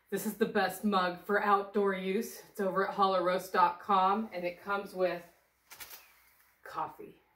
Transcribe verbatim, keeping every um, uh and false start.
This is the best mug for outdoor use. It's over at hollow roast dot com and it comes with coffee.